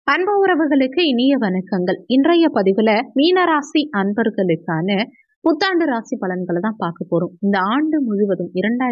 அன்பு உறவுகளுக்கு இனிய வணக்கங்கள். இன்றைய பதிவுல மீனராசி அன்பர்களுக்கான புத்தாண்டு ராசி பலன்களை தான் பார்க்க போறோம். இந்த ஆண்டு முழுவதும்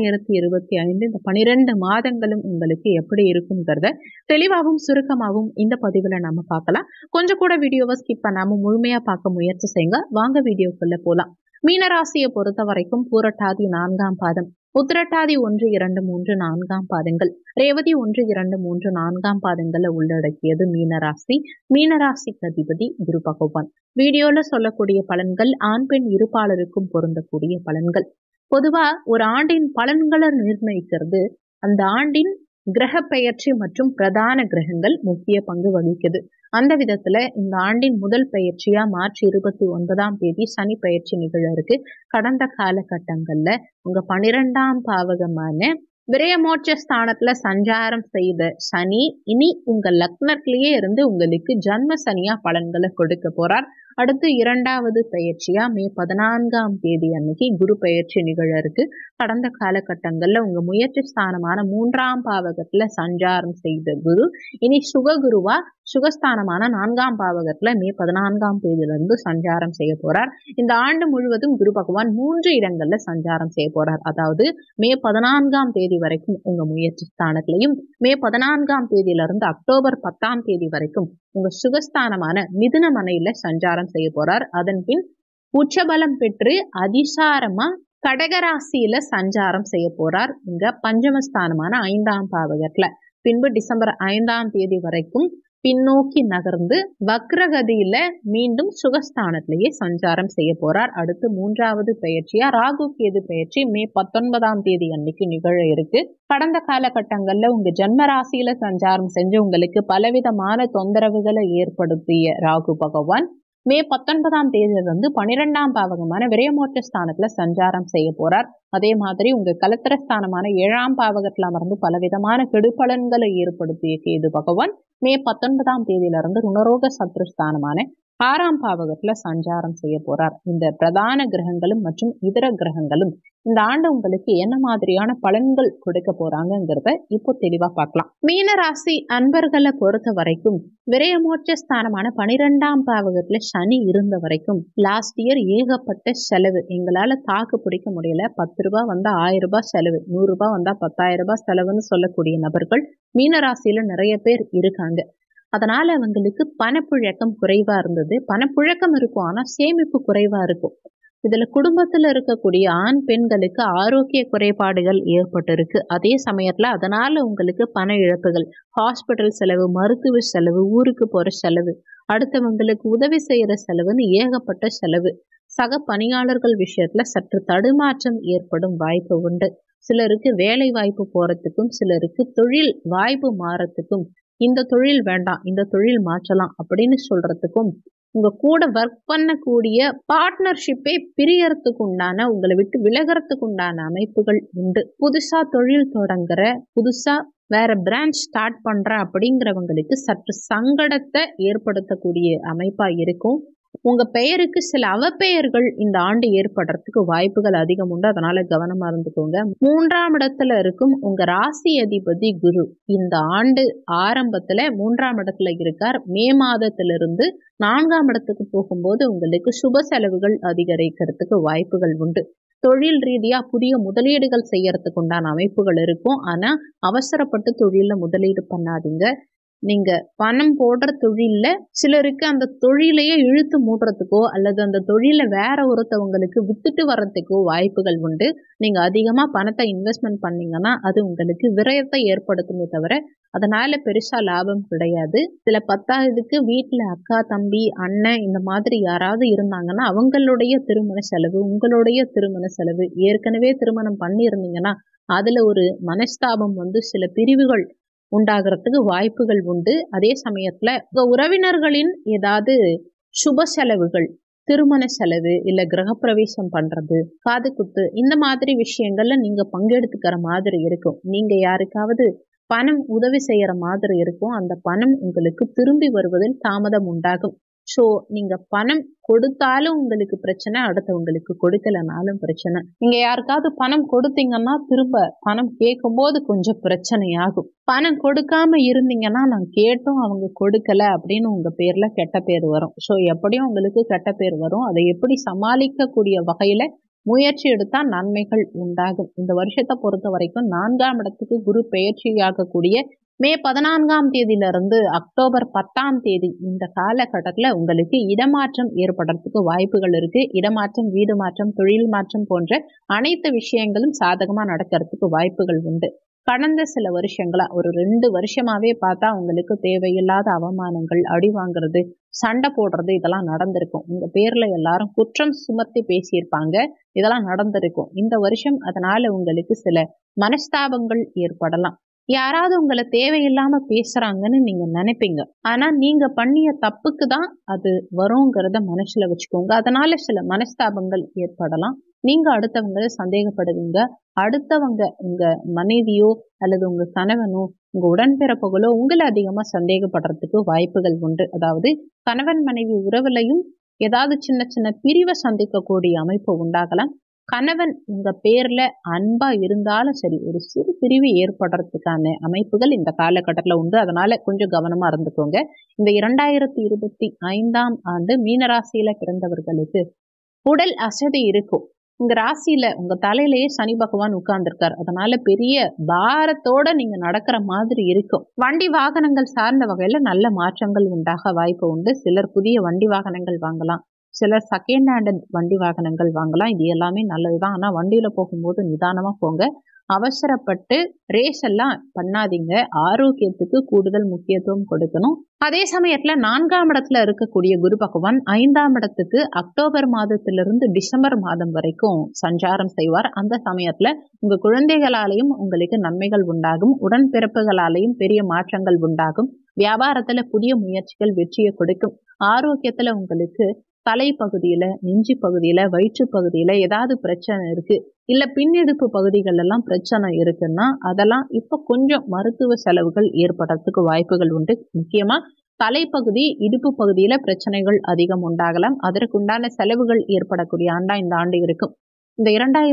2025 இந்த 12 மாதங்களும் உங்களுக்கு எப்படி இருக்குங்கிறத தெளிவாகவும் சுருக்கமாகவும் இந்த பதிவுல நம்ம பார்க்கலாம். கொஞ்சம் கூட வீடியோவை ஸ்கிப் பண்ணாம முழுமையா பார்க்க முயற்சி செய்யுங்க. வாங்க வீடியோக்குள்ள போலாம். மீனராசியை பொறுத்த வரைக்கும் பூரட்டாதி 4ஆம் பாதம், உத்திரட்டாதி 1, 2, 3, 4ஆம் பாதங்கள், ரேவதி 1, 2, 3, 4ஆம் பாதங்களை உள்ளடக்கியது மீனராசி. மீனராசிக்கு அதிபதி குரு பகவான். வீடியோல சொல்லக்கூடிய பலன்கள் ஆண் பெண் இருபாலருக்கும் பொருந்தக்கூடிய பலன்கள். பொதுவா ஒரு ஆண்டின் பலன்களை நிர்ணயிக்கிறது அந்த ஆண்டின் கிரக பெயர்ச்சி மற்றும் பிரதான கிரகங்கள் முக்கிய பங்கு வகிக்குது. அந்த விதத்துல இந்த ஆண்டின் முதல் பெயர்ச்சியா மார்ச் 29ஆம் தேதி சனி பெயர்ச்சி நிகழ இருக்கு. கடந்த காலகட்டங்கள்ல உங்க 12ஆம் பாவகமான விரயமோட்ச ஸ்தானத்துல சஞ்சாரம் செய்த சனி இனி உங்க லக்னத்திலேயே இருந்து உங்களுக்கு ஜன்ம சனியா பலன்களை கொடுக்க போறார். அடுத்து 2வது பெயர்ச்சியா மே 14ஆம் தேதி அன்னைக்கு குரு பெயர்ச்சி நிகழ இருக்கு. கடந்த காலகட்டங்கள்ல உங்க முயற்சி ஸ்தானமான 3ஆம் பாவகத்துல சஞ்சாரம் செய்த குரு இனி சுககுருவா சுகஸ்தானமான 4ஆம் பாவகத்துல மே 14ஆம் தேதியிலிருந்து சஞ்சாரம் செய்ய போறார். இந்த ஆண்டு முழுவதும் குரு பகவான் 3 இடங்கள்ல சஞ்சாரம் செய்ய போறார். அதாவது மே 14ஆம் தேதி வரைக்கும் உங்க முயற்சி ஸ்தானத்திலையும், மே 14ஆம் தேதியிலிருந்து அக்டோபர் 10ஆம் தேதி வரைக்கும் உங்க சுகஸ்தானமான மிதுன மனையில சஞ்சாரம் செய்ய போறார். அதன் பின் உச்சபலம் பெற்று அதிசாரமா கடகராசியில சஞ்சாரம் செய்ய போறார் இங்க பஞ்சமஸ்தானமான 5ஆம் பாவகத்துல. பின்பு டிசம்பர் 5ஆம் தேதி வரைக்கும் பின்னோக்கி நகர்ந்து வக்ரகதியில மீண்டும் சுகஸ்தானத்திலேயே சஞ்சாரம் செய்ய போறார். அடுத்து 3வது பெயர்ச்சியா ராகு கேது பெயர்ச்சி மே 19ஆம் தேதி அன்னைக்கு நிகழ இருக்கு. கடந்த காலகட்டங்கள்ல உங்க ஜன்ம ராசியில சஞ்சாரம் செஞ்சு உங்களுக்கு பலவிதமான தொந்தரவுகளை ஏற்படுத்திய ராகு பகவான் மே 19ஆம் தேதியிலிருந்து 12ஆம் பாவகமான விரயமோட்ச ஸ்தானத்துல சஞ்சாரம் செய்ய போறார். அதே மாதிரி உங்க கலத்திரஸ்தானமான 7ஆம் பாவகத்துல அமர்ந்து பலவிதமான கெடுபலன்களை ஏற்படுத்திய கேது பகவான் மே 19ஆம் தேதியிலிருந்து ருணரோக சத்ருஸ்தானமான 6ஆம் பாவகத்துல சஞ்சாரம் செய்ய போறார். இந்த பிரதான கிரகங்களும் மற்றும் இதர கிரகங்களும் இந்த ஆண்டு உங்களுக்கு என்ன மாதிரியான பலன்கள் கொடுக்க போறாங்கிறத இப்போ தெளிவா பார்க்கலாம். மீனராசி அன்பர்களை பொறுத்த வரைக்கும் விரயமோட்ச ஸ்தானமான 12ஆம் பாவகத்துல சனி இருந்த வரைக்கும் லாஸ்ட் இயர் ஏகப்பட்ட செலவு. எங்களால தாக்கு பிடிக்க முடியல. 10 ரூபாய் வந்தா 1000 ரூபாய் செலவு, 100 ரூபாய் வந்தா 10,000 ரூபாய் செலவுன்னு சொல்லக்கூடிய நபர்கள் மீனராசியில நிறைய பேர் இருக்காங்க. அதனால அவங்களுக்கு பணப்புழக்கம் குறைவா இருந்தது. பணப்புழக்கம் இருக்கும், ஆனா சேமிப்பு குறைவா இருக்கும். இதுல குடும்பத்துல இருக்கக்கூடிய ஆண் பெண்களுக்கு ஆரோக்கிய குறைபாடுகள் ஏற்பட்டு இருக்கு. அதே சமயத்துல அதனால உங்களுக்கு பண இழப்புகள், ஹாஸ்பிட்டல் செலவு, மருத்துவ செலவு, ஊருக்கு போற செலவு, அடுத்தவங்களுக்கு உதவி செய்யற செலவுன்னு ஏகப்பட்ட செலவு. சக பணியாளர்கள் விஷயத்துல சற்று தடுமாற்றம் ஏற்படும் வாய்ப்பு உண்டு. சிலருக்கு வேலை வாய்ப்பு போறதுக்கும், சிலருக்கு தொழில் வாய்ப்பு மாறத்துக்கும், இந்த தொழில் வேண்டாம் இந்த தொழில் மாற்றலாம் அப்படின்னு சொல்றதுக்கும், உங்க கூட ஒர்க் பண்ணக்கூடிய பார்ட்னர்ஷிப்பே பிரியறதுக்கு உண்டான, உங்களை விட்டு விலகிறதுக்கு உண்டான அமைப்புகள் உண்டு. புதுசா தொழில் தொடங்குற, புதுசா வேற பிரான்ச் ஸ்டார்ட் பண்ற அப்படிங்கிறவங்களுக்கு சற்று சங்கடத்தை ஏற்படுத்தக்கூடிய அமைப்பா இருக்கும். உங்க பெயருக்கு சில அவப்பெயர்கள் இந்த ஆண்டு ஏற்படுறதுக்கு வாய்ப்புகள் அதிகம் உண்டு. அதனால கவனமா இருந்துக்கோங்க. 3ஆம் இடத்துல இருக்கும் உங்க ராசி அதிபதி குரு இந்த ஆண்டு ஆரம்பத்துல 3ஆம் இடத்துல இருக்கார். மே மாதத்திலிருந்து 4ஆம் இடத்துக்கு போகும்போது உங்களுக்கு சுப செலவுகள் அதிகரிக்கிறதுக்கு வாய்ப்புகள் உண்டு. தொழில் ரீதியா புதிய முதலீடுகள் செய்யறதுக்கு உண்டான அமைப்புகள் இருக்கும். ஆனா அவசரப்பட்டு தொழில முதலீடு பண்ணாதீங்க. நீங்க பணம் போடுற தொழில்ல சிலருக்கு அந்த தொழிலையே இழுத்து மூடுறதுக்கோ அல்லது அந்த தொழில வேற ஒருத்தவங்களுக்கு வித்துட்டு வர்றதுக்கோ வாய்ப்புகள் உண்டு. நீங்க அதிகமா பணத்தை இன்வெஸ்ட்மெண்ட் பண்ணீங்கன்னா அது உங்களுக்கு விரயத்தை ஏற்படுத்துமே தவிர அதனால பெருசா லாபம் கிடையாது. இதுல 10ஆவதுக்கு வீட்டுல அக்கா, தம்பி, அண்ணன் இந்த மாதிரி யாராவது இருந்தாங்கன்னா அவங்களுடைய திருமண செலவு, உங்களுடைய திருமண செலவு, ஏற்கனவே திருமணம் பண்ணியிருந்தீங்கன்னா அதுல ஒரு மனஸ்தாபம் வந்து சில பிரிவுகள் உண்டாகிறதுக்கு வாய்ப்புகள் உண்டு. அதே சமயத்துல உங்க உறவினர்களின் ஏதாவது சுப செலவுகள், திருமண செலவு, இல்ல கிரகப்பிரவேசம் பண்றது, காது குத்து, இந்த மாதிரி விஷயங்கள்ல நீங்க பங்கெடுத்துக்கிற மாதிரி இருக்கும். நீங்க யாருக்காவது பணம் உதவி செய்யற மாதிரி இருக்கும். அந்த பணம் உங்களுக்கு திரும்பி வருவதில் தாமதம் உண்டாகும். ஸோ நீங்க பணம் கொடுத்தாலும் உங்களுக்கு பிரச்சனை, அடுத்தவங்களுக்கு கொடுக்கலனாலும் பிரச்சனை. நீங்க யாருக்காவது பணம் கொடுத்தீங்கன்னா திரும்ப பணம் கேட்கும்போது கொஞ்சம் பிரச்சனையாகும். பணம் கொடுக்காம இருந்தீங்கன்னா நான் கேட்டும் அவங்க கொடுக்கல அப்படின்னு உங்க பேர்ல கெட்ட பேர் வரும். ஸோ எப்படியும் உங்களுக்கு கெட்ட பேர் வரும். அதை எப்படி சமாளிக்கக்கூடிய வகையில முயற்சி எடுத்தா நன்மைகள் உண்டாகும். இந்த வருஷத்தை பொறுத்த வரைக்கும் 4ஆம் இடத்துக்கு குரு பெயர்ச்சியாகக்கூடிய மே 14ஆம் தேதியிலிருந்து அக்டோபர் 10ஆம் தேதி இந்த காலகட்டத்தில் உங்களுக்கு இடமாற்றம் ஏற்படுறதுக்கு வாய்ப்புகள் இருக்கு. இடமாற்றம், வீடு மாற்றம், தொழில் மாற்றம் போன்ற அனைத்து விஷயங்களும் சாதகமா நடக்கிறதுக்கு வாய்ப்புகள் உண்டு. கடந்த சில வருஷங்களா ஒரு 2 வருஷமாவே பார்த்தா உங்களுக்கு தேவையில்லாத அவமானங்கள், அடி வாங்குறது, சண்டை போடுறது இதெல்லாம் நடந்திருக்கும். உங்க பேர்ல எல்லாரும் குற்றம் சுமத்தி பேசியிருப்பாங்க. இதெல்லாம் நடந்திருக்கும் இந்த வருஷம். அதனால உங்களுக்கு சில மனஸ்தாபங்கள் ஏற்படலாம். யாராவது உங்களை தேவையில்லாம பேசுறாங்கன்னு நீங்க நினைப்பீங்க. ஆனா நீங்க பண்ணிய தப்புக்கு தான் அது வருங்கிறத மனசுல வச்சுக்கோங்க. அதனால சில மனஸ்தாபங்கள் ஏற்படலாம். நீங்க அடுத்தவங்களை சந்தேகப்படுவீங்க. அடுத்தவங்க உங்க மனைவியோ அல்லது உங்க கணவனோ உங்க உடன்பிறப்புகளோ உங்களை அதிகமா சந்தேகப்படுறதுக்கு வாய்ப்புகள் உண்டு. அதாவது கணவன் மனைவி உறவுலையும் ஏதாவது சின்ன சின்ன பிரிவை சந்திக்கக்கூடிய அமைப்பு உண்டாகலாம். கணவன் உங்க பேர்ல அன்பா இருந்தாலும் சரி, ஒரு சிறு பிரிவு ஏற்படுறதுக்கான அமைப்புகள் இந்த காலகட்டத்தில் உண்டு. அதனால கொஞ்சம் கவனமா இருந்துக்கோங்க. இந்த 2025ஆம் ஆண்டு மீனராசியில பிறந்தவர்களுக்கு உடல் அசதி இருக்கும். உங்க ராசியில உங்க தலையிலேயே சனி பகவான் உட்கார்ந்துருக்கார். அதனால பெரிய பாரத்தோட நீங்க நடக்கிற மாதிரி இருக்கும். வண்டி வாகனங்கள் சார்ந்த வகையில நல்ல மாற்றங்கள் உண்டாக வாய்ப்பு உண்டு. சிலர் புதிய வண்டி வாகனங்கள் வாங்கலாம். சிலர் செகண்ட் ஹேண்ட் வண்டி வாகனங்கள் வாங்கலாம். இது எல்லாமே நல்லதுதான். ஆனா வண்டியில போகும்போது நிதானமா போங்க. அவசரப்பட்டு ரேஸ் எல்லாம் பண்ணாதீங்க. ஆரோக்கியத்துக்கு கூடுதல் முக்கியத்துவம் கொடுக்கணும். அதே சமயத்துல 4ஆம் இடத்துல இருக்கக்கூடிய குரு பகவான் 5ஆம் இடத்துக்கு அக்டோபர் மாதத்திலிருந்து டிசம்பர் மாதம் வரைக்கும் சஞ்சாரம் செய்வார். அந்த சமயத்துல உங்க குழந்தைகளாலையும் உங்களுக்கு நன்மைகள் உண்டாகும். உடன்பிறப்புகளாலையும் பெரிய மாற்றங்கள் உண்டாகும். வியாபாரத்துல புதிய முயற்சிகள் வெற்றியை கொடுக்கும். ஆரோக்கியத்துல உங்களுக்கு தலைப்பகுதியில, நெஞ்சு பகுதியில, வயிற்று பகுதியில ஏதாவது பிரச்சனை இருக்கு, இல்ல பின்னிடுப்பு பகுதிகள் எல்லாம் பிரச்சனை இருக்குன்னா அதெல்லாம் இப்ப கொஞ்சம் மருத்துவ செலவுகள் ஏற்படுறதுக்கு வாய்ப்புகள் உண்டு. முக்கியமா தலைப்பகுதி, இடுப்பு பகுதியில பிரச்சனைகள் அதிகம் உண்டாகலாம். அதற்குண்டான செலவுகள் ஏற்படக்கூடிய ஆண்டா இந்த ஆண்டு இருக்கும். இந்த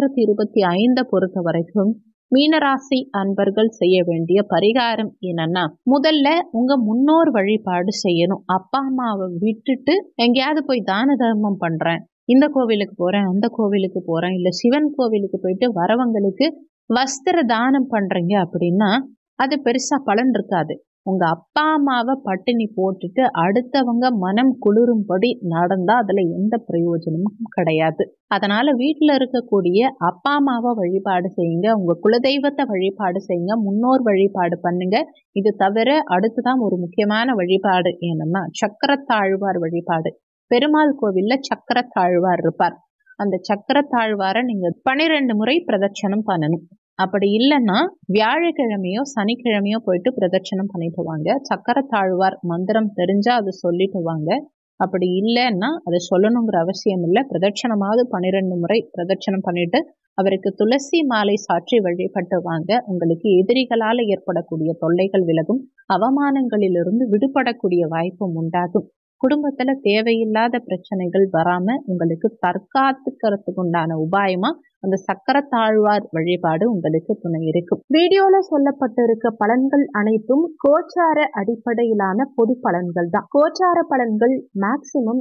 2025 பொறுத்த வரைக்கும் மீனராசி அன்பர்கள் செய்ய வேண்டிய பரிகாரம் என்னன்னா, முதல்ல உங்க முன்னோர் வழிபாடு செய்யணும். அப்பா அம்மாவை விட்டுட்டு எங்கேயாவது போய் தான தர்மம் பண்றேன், இந்த கோவிலுக்கு போறேன், அந்த கோவிலுக்கு போறேன், இல்ல சிவன் கோவிலுக்கு போயிட்டு வரவங்களுக்கு வஸ்திர தானம் பண்றீங்க அப்படின்னா அது பெருசா பலன் இருக்காது. உங்க அப்பா அம்மாவை பட்டினி போட்டுட்டு அடுத்தவங்க மனம் குளிரும்படி நடந்தா அதுல எந்த பிரயோஜனமும் கிடையாது. அதனால வீட்டுல இருக்கக்கூடிய அப்பா அம்மாவை வழிபாடு செய்யுங்க. உங்க குலதெய்வத்தை வழிபாடு செய்யுங்க. முன்னோர் வழிபாடு பண்ணுங்க. இது தவிர அடுத்துதான் ஒரு முக்கியமான வழிபாடு என்னன்னா சக்கரத்தாழ்வார் வழிபாடு. பெருமாள் கோவில்ல சக்கரத்தாழ்வார் இருப்பார். அந்த சக்கரத்தாழ்வாரை நீங்க 12 முறை பிரதட்சணம் பண்ணணும். அப்படி இல்லைன்னா வியாழக்கிழமையோ சனிக்கிழமையோ போயிட்டு பிரதட்சணம் பண்ணிட்டு வாங்க. சக்கரத்தாழ்வார் மந்திரம் தெரிஞ்சா அது சொல்லிட்டு வாங்க. அப்படி இல்லைன்னா அதை சொல்லணுங்கிற அவசியம் இல்லை. பிரதட்சணமாவது 12 முறை பிரதட்சணம் பண்ணிட்டு அவருக்கு துளசி மாலை சாற்றி வழிபட்டு வாங்க. உங்களுக்கு எதிரிகளால் ஏற்படக்கூடிய தொல்லைகள் விலகும். அவமானங்களிலிருந்து விடுபடக்கூடிய வாய்ப்பும் உண்டாகும். குடும்பத்துல தேவையில்லாத பிரச்சனைகள் வராம உங்களுக்கு தற்காத்துக்கிறதுக்கு உண்டான உபாயமா அந்த சக்கரத்தாழ்வார் வழிபாடு உங்களுக்கு துணை இருக்கும். வீடியோல சொல்லப்பட்டிருக்க பலன்கள் அனைத்தும் கோச்சார அடிப்படையிலான பொது பலன்கள் தான். கோச்சார பலன்கள் மேக்சிமம்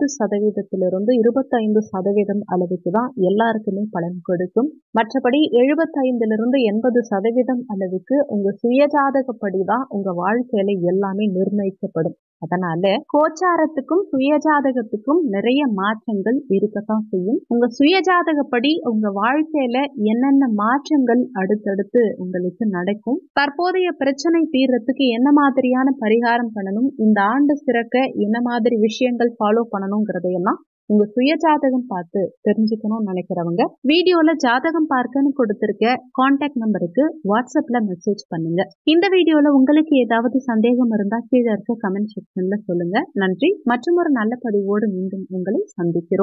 20% 25% அளவுக்கு தான் எல்லாருக்குமே பலன் கொடுக்கும். மற்றபடி 75 80% அளவுக்கு உங்க சுயஜாதகப்படி தான் உங்க வாழ்க்கையில எல்லாமே நிர்ணயிக்கப்படும். அதனால கோச்சாரத்துக்கும் சுயஜாதகத்துக்கும் நிறைய மாற்றங்கள் இருக்கத்தான் செய்யும். உங்க சுயஜாதகப்படி உங்க வாழ்க்கையில என்னென்ன மாற்றங்கள் அடுத்தடுத்து உங்களுக்கு நடக்கும், தற்போதைய பிரச்சனை தீர்றதுக்கு என்ன மாதிரியான பரிகாரம் பண்ணணும், இந்த ஆண்டு சிறக்க என்ன மாதிரி விஷயங்கள் ஃபாலோ பண்ணணுங்கிறதையெல்லாம் உங்க சுயஜாதகம் பார்த்து தெரிஞ்சுக்கணும்னு நினைக்கிறவங்க வீடியோல ஜாதகம் பார்க்கன்னு கொடுத்திருக்க கான்டாக்ட் நம்பருக்கு வாட்ஸ்அப்ல மெசேஜ் பண்ணுங்க. இந்த வீடியோல உங்களுக்கு ஏதாவது சந்தேகம் இருந்தா கீழே இருக்க கமெண்ட் செக்ஷன்ல சொல்லுங்க. நன்றி. மற்றும் ஒரு நல்ல பதிவோடு மீண்டும் உங்களை சந்திக்கிறோம்.